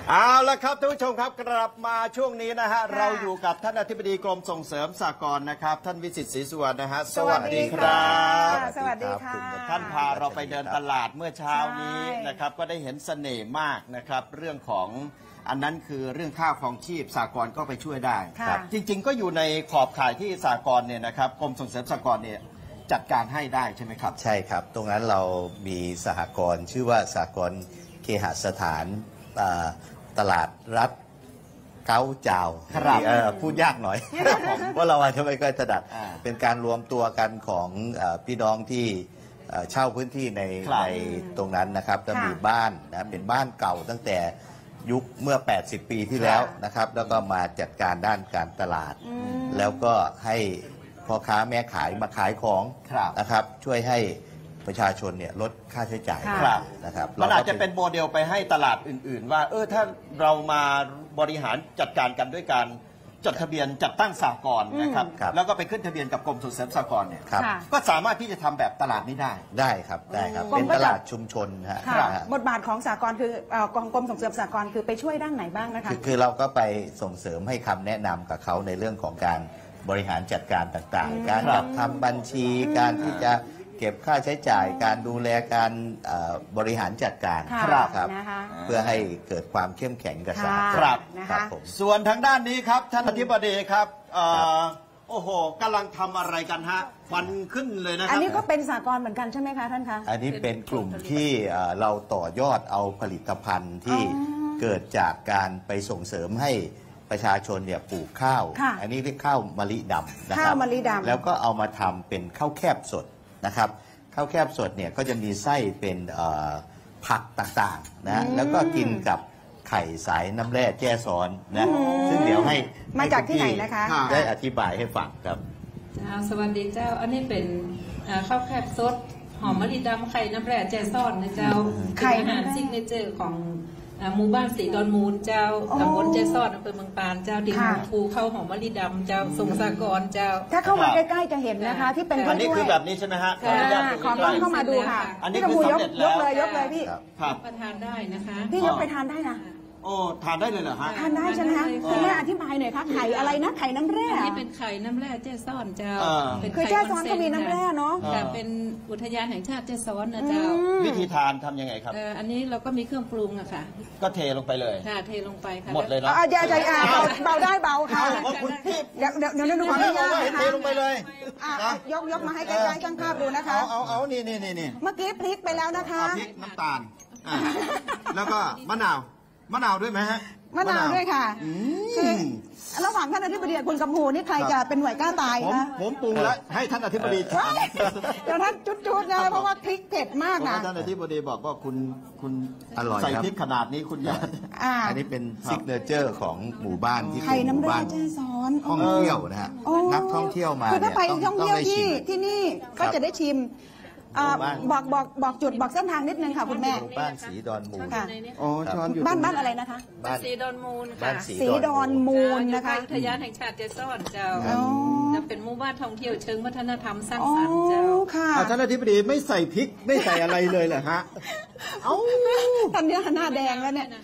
เอาละครับท่านผู้ชมครับกลับมาช่วงนี้นะฮะเราอยู่กับท่านอธิบดีกรมส่งเสริมสหกรณ์นะครับท่านวิสิตศรีสุวรรณนะฮะสวัสดีครับสวัสดีค่ะท่านพาเราไปเดินตลาดเมื่อเช้านี้นะครับก็ได้เห็นเสน่ห์มากนะครับเรื่องของอันนั้นคือเรื่องค่าครองชีพสหกรณ์ก็ไปช่วยได้จริงๆก็อยู่ในขอบข่ายที่สหกรณ์เนี่ยนะครับกรมส่งเสริมสหกรณ์เนี่ยจัดการให้ได้ใช่ไหมครับใช่ครับตรงนั้นเรามีสหกรณ์ชื่อว่าสหกรณ์เคหสถานตลาดรัฐเก้าเจ้าพูดยากหน่อยเพราะเราอาจจะไม่ค่อยถนัดเป็นการรวมตัวกันของพี่น้องที่เช่าพื้นที่ในตรงนั้นนะครับจะมีบ้านนะเป็นบ้านเก่าตั้งแต่ยุคเมื่อ80 ปีที่แล้วนะครับแล้วก็มาจัดการด้านการตลาดแล้วก็ให้พ่อค้าแม่ขายมาขายของนะครับช่วยให้ประชาชนเนี่ยลดค่าใช้จ่ายนะครับมันอาจจะเป็นโมเดลไปให้ตลาดอื่นๆว่าถ้าเรามาบริหารจัดการกันด้วยการจดทะเบียนจัดตั้งสหกรณ์นะครับแล้วก็ไปขึ้นทะเบียนกับกรมส่งเสริมสหกรณ์เนี่ยก็สามารถที่จะทำแบบตลาดนี้ได้ครับเป็นตลาดชุมชนฮะบทบาทของสหกรณ์คือกรมส่งเสริมสหกรณ์คือไปช่วยด้านไหนบ้างนะคะคือเราก็ไปส่งเสริมให้คำแนะนำกับเขาในเรื่องของการบริหารจัดการต่างๆการจัดทำบัญชีการที่จะเก็บค่าใช้จ่ายการดูแลการบริหารจัดการครับเพื่อให้เกิดความเข้มแข็งกับสหกรณ์ครับส่วนทางด้านนี้ครับท่านอธิบดีครับโอ้โหกำลังทำอะไรกันฮะควันขึ้นเลยนะครับอันนี้ก็เป็นสหกรณ์เหมือนกันใช่ไหมคะท่านคะอันนี้เป็นกลุ่มที่เราต่อยอดเอาผลิตภัณฑ์ที่เกิดจากการไปส่งเสริมให้ประชาชนเนี่ยปลูกข้าวอันนี้เรียกข้าวมะลิดำนะครับแล้วก็เอามาทำเป็นข้าวแคบสดนะครับข้าวแคบสดเนี่ยก็จะมีไส้เป็นผักต่างๆนะแล้วก็กินกับไข่สายน้ำแร่แจ้ซ้อนนะซึ่งเดี๋ยวให้มาจากที่ไหนนะคะได้อธิบายให้ฟังครับสวัสดีเจ้าอันนี้เป็นข้าวแคบสดหอมมะลิดำไข่น้ำแร่แจ้ซ้อนนะเจ้าไข่อาหารซิกเนเจอร์ของหมู่บ้านสีดอนมูลเจ้าตำบลแจ้ซ้อนอำเภอเมืองปานเจ้าดินภูเข้าหอมมะลิดำเจ้าส่งสากรเจ้าถ้าเข้ามาใกล้ๆจะเห็นนะคะที่เป็นอันนี้คือแบบนี้ใช่ไหมฮะขอเข้ามาดูค่ะอันนี้คือสำเร็จแล้วยกเลยพี่ประทานได้นะคะพี่ยกไปทานได้นะโอ้ทานได้เลยเหรอฮะทานได้ใช่ไหมคะคุณแม่อธิบายหน่อยค่ะไข่อะไรนะไข่น้ำแร่อันนี้เป็นไข่น้ำแร่แจ้ซ้อนเจ้าคือแจ้ซ้อนก็มีน้ำแร่เนาะแต่เป็นอุทยานแห่งชาติแจ้ซ้อนนะเจ้าวิธีทานทำยังไงครับอันนี้เราก็มีเครื่องปรุงอะค่ะก็เทลงไปเลยค่ะเทลงไปค่ะหมดเลยนะเบาได้เบาค่ะเดี๋ยวดูความยากนะคะเทลงไปเลยยกมาให้ใกล้ๆช่างภาพดูนะคะเอานี่เมื่อกี้พริกไปแล้วนะคะพริกน้ำตาลแล้วก็มะนาวด้วยไหมฮะมะนาวด้วยค่ะระหว่างท่านอธิบดีคุณกำพูนี่ใครจะเป็นหน่วยกล้าตายนะผมปรุงแล้วให้ท่านอธิบดีเดี๋ยวท่านจุดๆนะเพราะว่าพริกเผ็ดมากนะท่านอธิบดีบอกว่าคุณอร่อยใส่พริกขนาดนี้คุณยาอันนี้เป็นซิกเนเจอร์ของหมู่บ้านที่เป็นหมู่บ้านท่องเที่ยวนะฮะนักท่องเที่ยวมาคือถ้าไปท่องเที่ยวที่นี่ก็จะได้ชิมบอกจุดบอกเส้นทางนิดนึงค่ะคุณแม่บ้านสีดอนมูลบ้านอะไรนะคะบ้านสีดอนมูลค่ะสีดอนมูลนะคะอุทยานแห่งชาติแจ้ซ้อนเจ้าจะเป็นหมู่บ้านท่องเที่ยวเชิงวัฒนธรรมสร้างสรรค์เจ้าค่ะท่านอธิบดีไม่ใส่พริกไม่ใส่อะไรเลยเหรอฮะตอนนี้หน้าแดงแล้วเนี่ย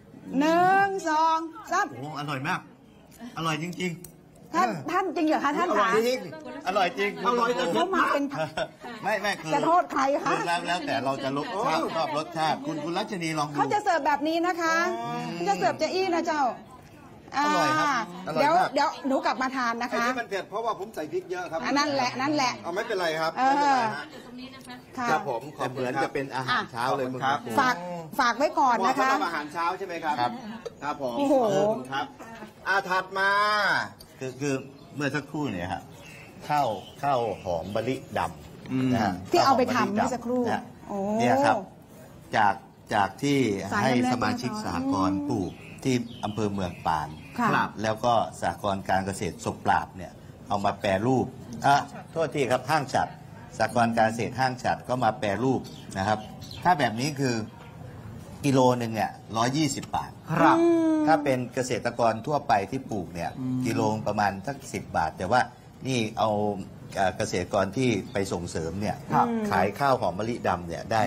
1 2 3 โอ้อร่อยมากอร่อยจริงท่านจริงเหรอคะท่านคะอร่อยจริงแต่เขามาเป็นไม่คือจะโทษใครคะแล้วแต่เราจะชอบรสชาติคุณรัชนีลองดูเขาจะเสิร์ฟแบบนี้นะคะเขาจะเสิร์ฟเจอี้นะเจ้าเดี๋ยวหนูกลับมาทานนะคะอันนี้มันเผ็ดเพราะว่าผมใส่พริกเยอะครับนั่นแหละเอาไม่เป็นไรครับครับผมเหมือนจะเป็นอาหารเช้าเลยครับฝากไว้ก่อนนะคะอาหารเช้าใช่ไหมครับครับผมโอ้โหครับถัดมาคือเมื่อสักครู่เนี่ยครับข้าวหอมมะลิดำนะฮะที่เอาไปทำเมื่อสักครู่เนี่ยครับจากที่ให้สมาชิกสหกรณ์ปลูกที่อำเภอเมืองปานแล้วก็สหกรณ์การเกษตรศพปราบเนี่ยเอามาแปรรูปโทษทีครับห้างฉัตรสหกรณ์การเกษตรห้างฉัตรก็มาแปรรูปนะครับถ้าแบบนี้คือกิโลหนึ่งเนี่ย120 บาทครับถ้าเป็นเกษตรกรทั่วไปที่ปลูกเนี่ยกิโลประมาณสัก10 บาทแต่ว่านี่เอาเกษตรกรที่ไปส่งเสริมเนี่ยขายข้าวหอมมะลิดำเนี่ยได้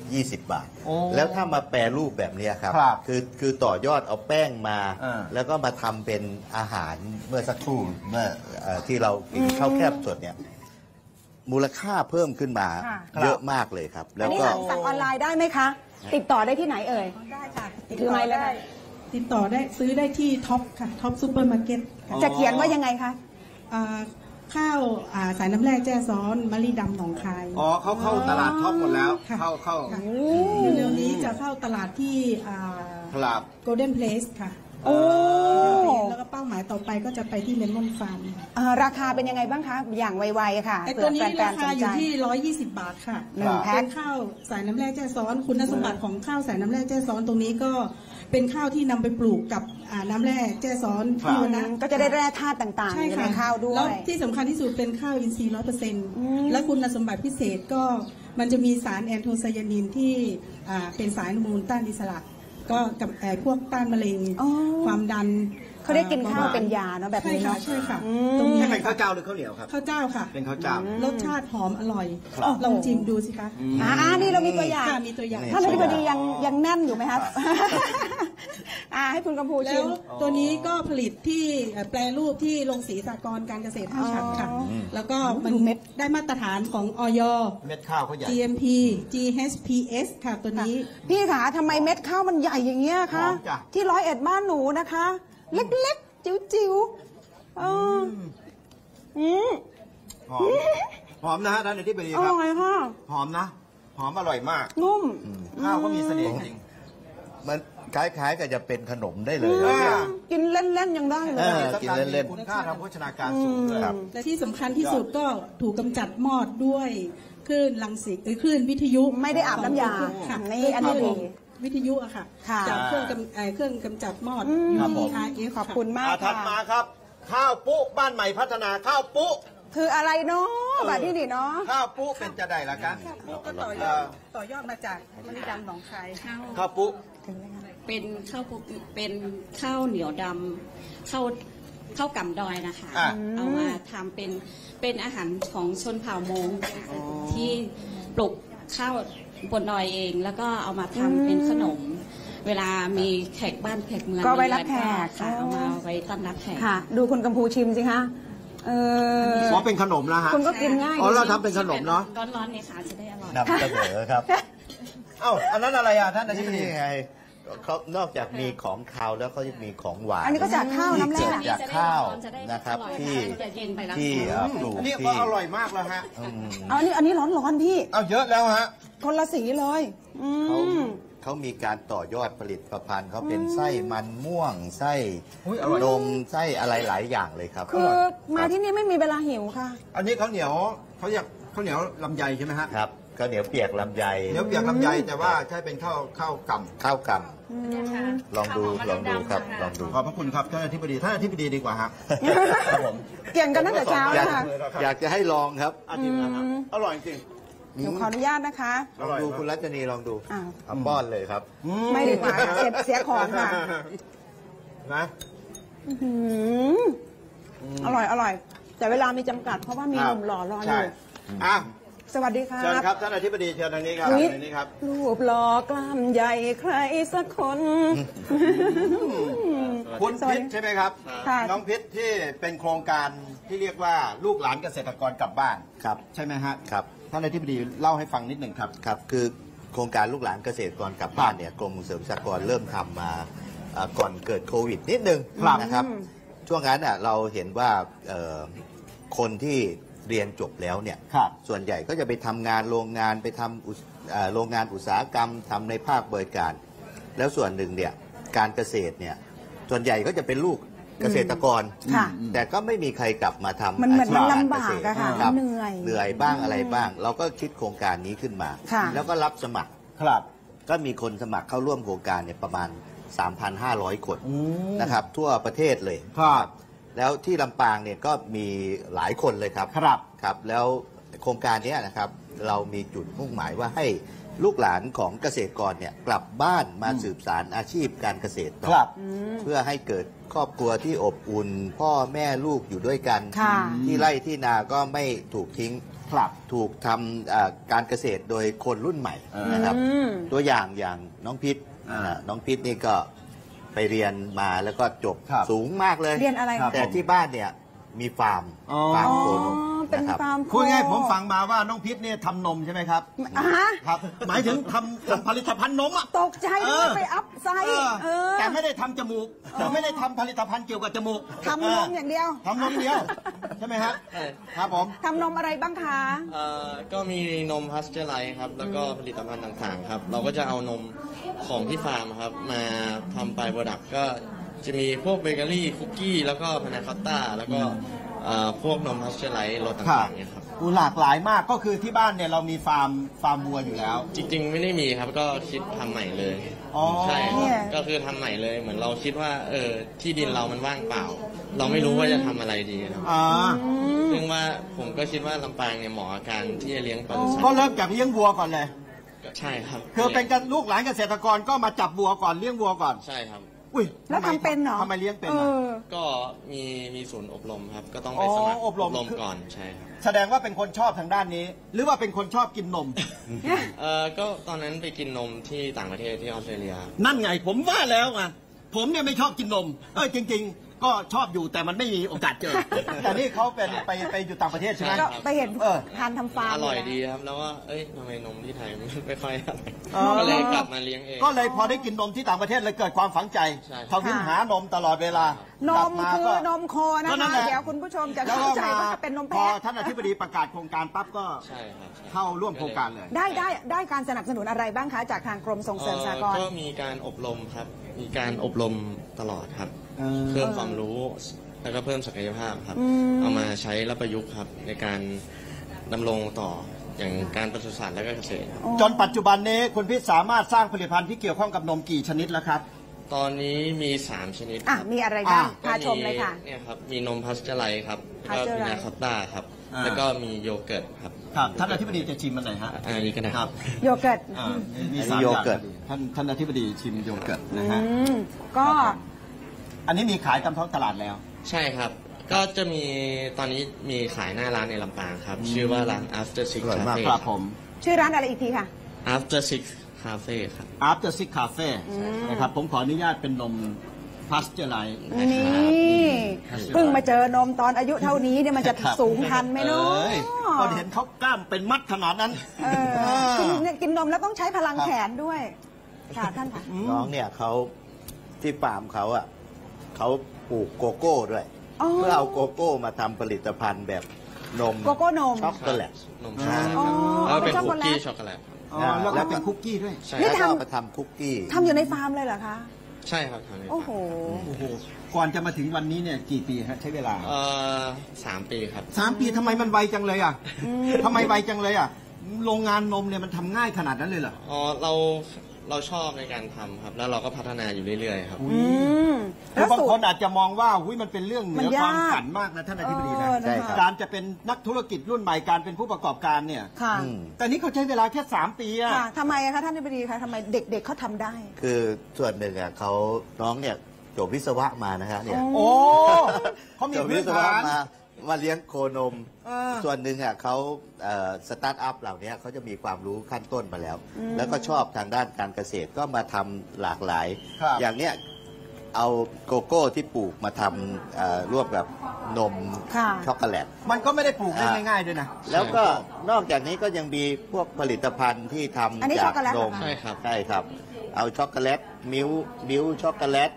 20 บาทโอ้แล้วถ้ามาแปรรูปแบบนี้ครับครับคือต่อยอดเอาแป้งมาอ่าแล้วก็มาทำเป็นอาหารเมื่อสักครู่เมื่อที่เรากินข้าวแคบสดเนี่ยมูลค่าเพิ่มขึ้นมาค่ะเยอะมากเลยครับ แล้อัวนนี้ก็สั่งออนไลน์ได้ไหมคะ ติดต่อได้ที่ไหนเอ่ยได้ค่ะถือไม้แล้วค่ะติดต่อได้ซื้อได้ที่ท็อปค่ะท็อปซูเปอร์มาร์เก็ตค่ะจะเขียนว่ายังไงคะอ่าข้าวสายน้ำแร่แจ้ซ้อนมะลิดำหนองคายอ๋อเข้าตลาดท็อปหมดแล้วค่ะเข้าค่ะเร็วๆนี้จะเข้าตลาดที่ครับ Golden Place ค่ะโอ้แล้วก็เป้าหมายต่อไปก็จะไปที่เลมอนฟาร์มราคาเป็นยังไงบ้างคะ อย่างไวๆค่ะไอเผื่ตัวอนี้แฟรานๆสคาน อใจยู่ที่120 บาทค่ะหนึ่งแพ็คเป็นข้าวสายน้ำแร่แจ้ซ้อนคุณสมบัติของข้าวสายน้ำแร่แจ้ซ้อนตรงนี้ก็เป็นข้าวที่นำไปปลูกกับน้ำแร่แจ้ซ้อนที่วันนั้นก็จะได้แร่ธาตุต่างๆใช่อยู่ในค่ะข้าวด้วแล้วยที่สำคัญที่สุดเป็นข้าวอินทรีย์100%และคุณสมบัติพิเศษก็มันจะมีสารแอนโทไซยานินที่เป็นสารอนุมูลต้านอิสระก็กับพวกต้านมะเร็งอ๋อความดันเขาได้กินข้าวเป็นยาเนาะแบบใช่นี้ค่ะเนาะใช่ค่ะตรงนี้นี่เป็นข้าวเจ้าหรือข้าวเหนียวครับข้าวเจ้าค่ะเป็นข้าวเจ้ารสชาติหอมอร่อยครับลองชิมดูสิคะนี่เรามีตัวอย่างค่ะมีตัวอย่างท่านอธิบดียังแน่นอยู่ไหมครับ ให้คุณกำพูแล้ชิวมตัวนี้ก็ผลิตที่แปรรูปที่โรงสีสากรณ์การเกษตรท่าฉัดค่ะ แล้วก็มันดูเม็ดได้มาตรฐานของอยเม็ดข้าวเขาใหญ่ GMP GHPS ค่ะตัวนี้พี่ขาทำไมเม็ดข้าวมันใหญ่อย่างเงี้ยคะหอมจ้ะที่101บ้านหนูนะคะ เล็กๆ จิ๋วๆอืมหอมนะฮะท่านอธิบดีอครับร่อยค่ะหอมนะ หอมอร่อยมากนุ่มข้าวก็มีเสน่ห์จริงมันคล้ายๆกับจะเป็นขนมได้เลยอ่ากินเล่นๆยังได้เลยกินเล่นๆคุณค่าทางโภชนาการสูงด้วยครับและที่สำคัญที่สุดก็ถูกกำจัดมอดด้วยคลื่นรังสีคลื่นวิทยุไม่ได้อาบน้ำยาค่ะนี่อันนี้ดีวิทยุอะค่ะค่ะจากเครื่องกำจัดมอดครับผม UPRF ขอบคุณมากถัดค่ะมาครับ ข้าวปุ๊บ้านใหม่พัฒนาข้าวปุ๊คืออะไรเนาะบัดนี้นี่เนาะข้าวปุ๊เป็นจะได้ละกันก็ต่อยอดมาจากมะลิดำหนองคายข้าวปุ๊เป็นข้าวเป็นข้าวเหนียวดำข้าวกำดอยนะคะอ่ะเอามาทำเป็นอาหารของชนเผ่ามงที่ปลูกข้าวบนดอยเอง แล้วก็เอามาทำเป็นขนม เวลามีแขกบ้านแขกเมืองก็ไว้รับแขกค่ะเอามาไว้ต้อนรับแขกค่ะ ดูคุณกำพูชิมสิคะอ๋อเป็นขนมแล้วฮะคุณก็กินง่ายอ๋อเราดีทำเป็นขนมเนาะร้อนๆเนี่ยค่ะจะได้อร่อยนำเสนอครับเอ้าอันนั้นอะไรอ่ะท่านอธิบดีนี่ไงเขานอกจากมีของคาวแล้วเขาจะมีของหวานอันนี้ก็จากข้าวน้ำแร่ที่เกิดจากข้าวจะได้นะครับอร่อยที่จะเย็นไปแล้วที่ปลูกอันนี้ที่ก็อร่อยมากแล้วฮะอันนี้ร้อนๆพี่เอาเยอะแล้วฮะคนละสีเลยเขามีการต่อยอดผลิตภัณฑ์เขาเป็นไส้มันม่วงไส้อุ๊ยอร่อยนมไส้อะไรหลายอย่างเลยครับคือมาที่นี่ไม่มีเวลาหิวค่ะอันนี้ข้าวเหนียวเขาเรียกข้าวเหนียวลำไยใช่ไหมฮะครับข้าวเหนียวเปียกลำไยเหนียวเปียกลำไยแต่ว่าใช้เป็นข้าวกำข้าวกำลองดูครับลองดูขอบพระคุณครับท่านอธิบดีท่านอธิบดีดีกว่าฮะครับผมเกี่ยงกันตั้งแต่เช้าอแล้ยาว กค่ะอยากจะให้ลองครับอาทิตย์นะครับอร่อยจริงหนูขออนุญาตนะคะลองดูคุณรัชนีลองดูอ้าวเอาป้อนเลยครับไม่ดีกว่าเสียของค่ะนะอร่อย แต่เวลามีจำกัดเพราะว่ามีหนุ่มหล่อรออใช่ยู่อ่ะสวัสดีค่ะเชิญครับท่านอธิบดีเชิญทางนี้ครับอุ๊ยทางนี้ครับรูปหล่อกล้ามใหญ่ใครสักคนคุณสวัสพิดีษใช่ไหมครับค่ะน้องพิษที่เป็นโครงการที่เรียกว่าลูกหลานเกษตรกรกลับบ้านครับใช่ไหมฮะครับท่านอธิบดีเล่าให้ฟังนิดหนึ่งครับครับคือโครงการลูกหลานเกษตรกรกลับบ้านเนี่ยกรมส่งเสริมสหกรณ์เริ่มทำมาก่อนเกิดโควิดนิดนึงครับนะครับ ช่วงนั้นเราเห็นว่าคนที่เรียนจบแล้วเนี่ยครับส่วนใหญ่ก็จะไปทำงานโรงงานไปทำโรงงานอุตสาหกรรมทำในภาคบริการ แล้วส่วนหนึ่งเนี่ยการเกษตรเนี่ยส่วนใหญ่ก็จะเป็นลูกเกษตรกรค่ะแต่ก็ไม่มีใครกลับมาทำมันเหมือนอาชีพมันกรลำบากเษตรอะค่ะรับเหนื่อยเหนื่อยบ้างอะไรบ้าง เราก็คิดโครงการนี้ขึ้นมาค่ะแล้วก็รับสมัครครับก็มีคนสมัครเข้าร่วมโครงการเนี่ยประมาณ 3,500 คนนะครับทั่วประเทศเลยครับแล้วที่ลำปางเนี่ยก็มีหลายคนเลยครับครับครับ แล้วโครงการเนี้ยนะครับเรามีจุดมุ่งหมายว่าให้ลูกหลานของเกษตรกรเนี่ยกลับบ้านมาสืบสานอาชีพการเกษตรต่อครับเพื่อให้เกิดครอบครัวที่อบอุ่น พ่อแม่ลูกอยู่ด้วยกันค่ะที่ไร่ที่นาก็ไม่ถูกทิ้งครับถูกทำการเกษตรโดยคนรุ่นใหม่นะครับ ตัวอย่างน้องพิษน้องพิษนี่ก็ไปเรียนมาแล้วก็จบครับสูงมากเลยเรียนอะไรคะแต่ที่บ้านเนี่ยมีฟาร์มโคนมเป็นนะครับฟาร์มโคพูดง่ายๆผมฟังมาว่าน้องพิษเนี่ยทำนมใช่ไหมครับฮะครับ หมายถึงทำผลิตภัณฑ์นมอ่ะตกใจด้วยไปอัพไซด์แต่ไม่ได้ทำจมูกไม่ได้ทำผลิตภัณฑ์เกี่ยวกับจมูกทำนมอย่างเดียวทำนมเดียวใช่ไหมฮะครับผมทำนมอะไรบ้างคะก็มีนมพาสเจอร์ไลท์ครับ แล้วก็ผลิตภัณฑ์ต่างๆครับ เราก็จะเอานมของที่ฟาร์มครับมาทำไปโปรดักต์ก็จะมีพวกเบเกอรี่คุกกี้แล้วก็พานาคอตต้าแล้วก็พวกนมพาสเจอร์ไลท์รสต่างๆเนี่ยครับหลากหลายมากก็คือที่บ้านเนี่ยเรามีฟาร์มวัวอยู่แล้วจริงๆไม่ได้มีครับก็คิดทำใหม่เลยอ๋อใช่คเนี่รับยก็คือทำใหม่เลยเหมือนเราคิดว่าที่ดินเรามันว่างเปล่า เราไม่รู้ว่าจะทำอะไรดีครับ ซึ่งว่าผมก็คิดว่าลำปางเนี่ยเหมาะกับการที่จะเลี้ยงปศุสัตก็ว์เริ่มจากเลี้ยงวัวก่อนเลยใช่ครับคือเป็นกันลูกหลานเกษตรกรก็มาจับวัวก่อนเลี้ยงวัวก่อนใช่ครับอุ้ยแล้วทำเป็นเหรอทำไมเลี้ยงเป็นเออ่ะอก็มีศูนย์อบรมครับ ก็ต้องไปสมัครอบรมก่อนใช่ครับแสดงว่าเป็นคนชอบทางด้านนี้ หรือว่าเป็นคนชอบกินนมก็ตอนนั้นไปกินนมที่ต่างประเทศที่ออสเตรเลียนั่นไงผมว่าแล้วไงผมเนี่ยไม่ชอบกินนมจริง ๆ ก็ชอบอยู่แต่มันไม่มีโอกาสเจอ แต่นี่เขาเป็นไปอยู่ต่างประเทศใช่ไหมก็ไปเห็นเออทานทำฟาร์มอร่อยเลนะดีครับ แล้วว่าทำไมนมที่ไทยไม่ค่อยอะไรอ๋อก็เลยกลับมาเลี้ยงเองก็เลยพอได้กินนมที่ต่างประเทศเลยเกิดความฝังใจใช่ทวินหานมตลอดเวลาน กลับมมาคือก็นมโคนะก็นั่นคะแหละเดี๋ยวคุณผู้ชมจะแล้วเข้าก็ใจมาว่าเป็นนมพอแพะท่านอธิบดีประกาศโครงการปั๊บก็ใช่ครับใช่เข้าร่วมโครงการเลยได้การสนับสนุนอะไรบ้างคะ จากทางกรมส่งเสริมสหกรณ์ก็มีการอบรมครับ มีการอบรมตลอดครับเออเพิ่มความรู้แล้วก็เพิ่มศักยภาพครับ เอามาใช้และประยุกต์ครับในการดำรงต่ออย่างการปศุสัตว์และก็เกษตรครับจนปัจจุบันนี้คุณพิษสามารถสร้างผลิตภัณฑ์ที่เกี่ยวข้องกับนมกี่ชนิดแล้วครับตอนนี้มี3ชนิดคอ่ะรับมีอะไรบ้างก็พาชมเลยค่ะเนี่ยครับมีนมพาสเจอร์ไลท์ครับแล้วก็ Pasteurize มีนาคอตต้าครับ แล้วก็มีโยเกิร์ตครับครับท่านอธิบดีจะชิมมันไหนฮะอันนี้ก็ได้ครับโยเกิร์ตมีอันนี้สามโยอย่างเกิร์ตท่านอธิบดีชิมโยเกิร์ตนะฮะก็อันนี้มีขายตามท้องตลาดแล้วใช่ครับ ก็จะมีตอนนี้มีขายหน้าร้านในลำปางครับ ชื่อว่าร้าน After Six อร่อยมาก Cafe ครับผมชื่อร้านอะไรอีกทีค่ะ After Six Cafe ครับ After Six Cafe นะครับผมขออนุญาตเป็นนมพาสเจอร์ไลท์นี่เพิ่งมาเจอนมตอนอายุเท่านี้เนี่ยมันจะครับสูงทันไหมเนาะก็เห็นเขากล้ามเป็นมัดขนาดนั้นกินนมแล้วต้องใช้พลังแขนด้วย ค่ะท่านค่ะน้องเนี่ยเขาที่ฟาร์มเขาอ่ะเขาปลูกโกโก้ด้วยอ๋อเพื่อเอาโกโก้มาทำผลิตภัณฑ์แบบนมโกโก้นมช็อกโกแลตนมช็อกโกแลตอ๋อแล้วก็เป็นเอาคุเป็นกกี้ช็ช็ออก กโกโกแลแลตตแล้วก็เป็นคุกกี้ด้วยใช่นี่แล้วทำก็เอามาทำคุกกี้ทำอยู่ในฟาร์มเลยเหรอคะใช่ครับทำในโอ้โหโอ้โห ก่อนจะมาถึงวันนี้เนี่ยกี่ปีฮะใช้เวลา 3 ปีครับ 3 ปีทำไมมันไวจังเลยอ่ะทำไมไวจังเลยอ่ะ โรงงานนมเนี่ยมันทำง่ายขนาดนั้นเลยเหรออ๋อเราชอบในการทำครับ แล้วเราก็พัฒนาอยู่เรื่อยๆครับคือบางคนอาจจะมองว่าหุ้ยมันเป็นเรื่องเหนือความฝันมากนะท่านอธิบดีนะใช่ครับการจะเป็นนักธุรกิจรุ่นใหม่การเป็นผู้ประกอบการเนี่ยค่ะแต่นี่เขาใช้เวลาแค่3 ปีอะค่ะทำไมอะคะท่านอธิบดีคะทำไมเด็กๆเขาทำได้คือส่วนหนึ่งอ่ะเขาน้องเนี่ยจบวิศวะมานะฮะเนี่ยโอ้เขามีจบพื้วินศวะฐานมาเลี้ยงโคนมเออส่วนหนึ่งอ่ะเขาสตาร์ทอัพเหล่านี้เขาจะมีความรู้ขั้นต้นมาแล้ว แล้วก็ชอบทางด้านการเกษตรก็มาทำหลากหลายครับอย่างเนี้ยเอาโกโก้ที่ปลูกมาทำร่วมกับนมค่ะช็อกโกแลตมันก็ไม่ได้ปลูกได้ง่ายๆด้วยนะแล้วก็นอกจากนี้ก็ยังมีพวกผลิตภัณฑ์ที่อันนี้ทำช็จาอก กโกแลตเหรนอมคะใช่ครับใช่ครับ เอาช็อกโกแลตมิลช็อกโกแลต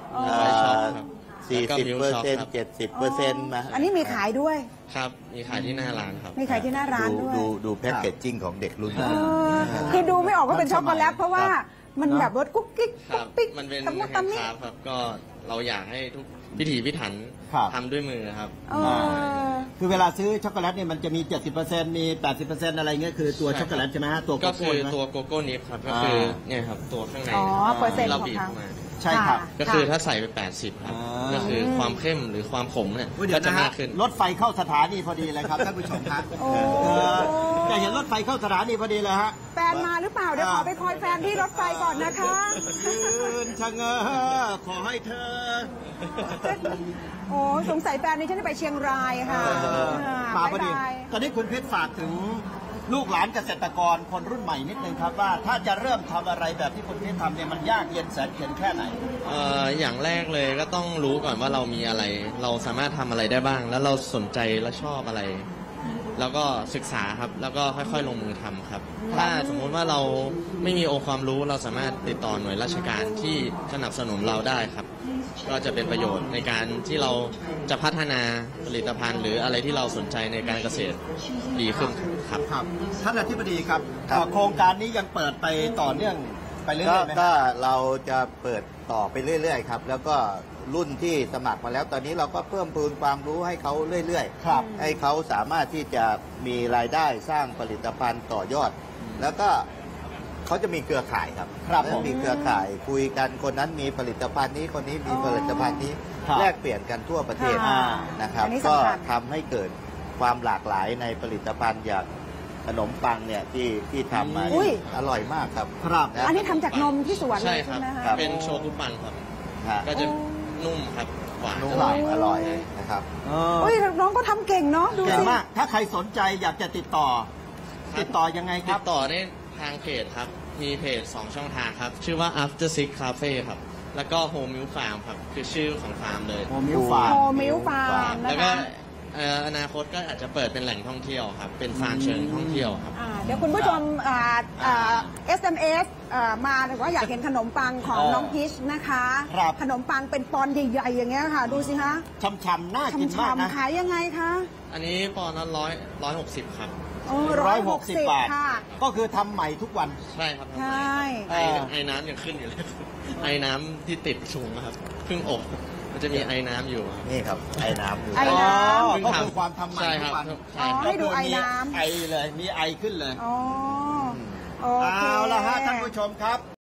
40% 70%มาอันนี้มีขายด้วยครับ มีขายที่หน้าร้านครับมีขายที่หน้าร้านด้วยดูแพ็กเกจจิ้งของเด็กรุ่นใหม่คือดูไม่ออกว่าเป็นช็อกโกแลตเพราะว่ามันแบบรสกุ๊กกิ๊กคกุ๊รักบปิ๊กมันเป็นตะมุแฮตะนด์มิคราฟต์ครับ ก็เราอยากให้ทุกพิถีพิถันครับทำด้วยมือครับเออคือเวลาซื้อช็อกโกแลตเนี่ยมันจะมี 70%มี 80%อะไรเงี้ยคือตัวใช่ช็อกโกแลตใช่ไหมฮะตัวโกก็โก้คือใช่ไหมตัวโกโก้นิฟครับ ก็คือเนี่ยครับ ตัวข้างในอ๋อเปอร์เซ็นต์เราของบีบเขาเข้ามาใช่ครับก็คือถ้าใส่ไป 80 ครับ ก็คือความเข้มหรือความขมเนี่ยเดี๋ยก็วจะนะฮะมากขึ้นรถไฟเข้าสถานีพอดีเลยครับท่านผู้ชมครับจะเห็นรถไฟเข้าสถานีพอดีเลยฮะแฟนมาหรือเปล่าเดี๋ยวขอไปคอยแฟนที่รถไฟก่อนนะคะยืนชะเง้อขอให้เธอโอ้สงสัยแฟนนี้ฉันจะไปเชียงรายค่ะมาพอดีบ๊ายบายตอนนี้คุณเพชรฝากถึงลูกหลานเกษตรกรคนรุ่นใหม่นิดนึงครับว่าถ้าจะเริ่มทำอะไรแบบที่คุณเพชรทำเนี่ยมันยากเย็นแสนเข็ญแค่ไหนอย่างแรกเลยก็ต้องรู้ก่อนว่าเรามีอะไร เราสามารถทำอะไรได้บ้าง แล้วเราสนใจและชอบอะไร แล้วก็ศึกษาครับ แล้วก็ค่อยๆลงมือทำครับ ถ้าสมมุติว่าเราไม่มีองค์ความรู้เราสามารถติดต่อหน่วยราชการที่สนับสนุนเราได้ครับ ก็จะเป็นประโยชน์ในการที่เราจะพัฒนาผลิตภัณฑ์ หรืออะไรที่เราสนใจในการเกษตรดีขึ้นครับครับท่านอธิบดีครับครับโครงการนี้ยังเปิดไปต่อเนื่องไปเรื่อยๆไหมก็เราจะเปิดต่อไปเรื่อยๆครับแล้วก็รุ่นที่สมัครมาแล้วตอนนี้เราก็เพิ่มพูนความรู้ให้เขาเรื่อยครับให้เขาสามารถที่จะมีรายได้สร้างผลิตภัณฑ์ต่อยอด แล้วก็เขาจะมีเครือข่ายครับครับผมมีเครือข่ายคุยกันคนนั้นมีผลิตภัณฑ์นี้คนนี้มีผลิตภัณฑ์นี้ครับแลกเปลี่ยนกันทั่วประเทศค่ะนะครับอันนี้ก็สำคัญทำให้เกิดความหลากหลายในผลิตภัณฑ์อย่างขนมปังเนี่ยที่ทำมาอุ้ยอร่อยมากครับครับนะอันนี้ทำจากนมที่สวนเลใช่ยครัใช่บไหมครัคะบเป็นโชกุปังครับฮะก็จะนุ่มครับหวานนุ่มอร่อยอร่อยนะครับอุ้ยน้องก็ทำเก่งเนาะดูเก่งสิมากถ้าใครสนใจอยากจะติดต่อ ติดต่อยังไงคติรับดต่อได้ทางเพจครับ มีเพจ 2 ช่องทางครับ ชื่อว่า After Six Cafe ครับ แล้วก็ Home Milk Farm ครับ คือชื่อของฟาร์มเลยโฮมิลฟาร์โฮมมิลฟาร์มนะแล้วก็คะอนาคตก็อาจจะเปิดเป็นแหล่งท่องเที่ยวครับ เป็นฟาร์มเชิงท่องเที่ยวครับเดี๋ยวคุณผู้ชมSMS มาหรือว่าอยากเห็นขนมปังของน้องพีชนะคะครับขนมปังเป็นปอนด์ใหญ่ๆอย่างเงี้ยค่ะ ดูสิคะช่ำๆน่ากินมากนะขายยังไงคะอันนี้ปอนด์ละ160 ครับ 160 บาทค่ะก็คือทำใหม่ทุกวันใช่ครับใช่ไอ้น้ำยังขึ้นอยู่เลย ไอ้น้ำที่ติดถุงนะครับเพิ่งอบมันจะมีไอ้น้ำอยู่ครับนี่ครับไอ้น้ำอยู่ไอ้น้ำก็คือความทำใหม่ใช่ทุครักบวันใช่คให้รับดูไอน้ำไอเลย มีไอขึ้นเลยอ๋อโอเคเอาละฮะท่านผู้ชมครับ